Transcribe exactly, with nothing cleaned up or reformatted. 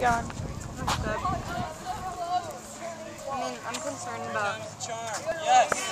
going? That's good. I mean, I'm concerned about Yes.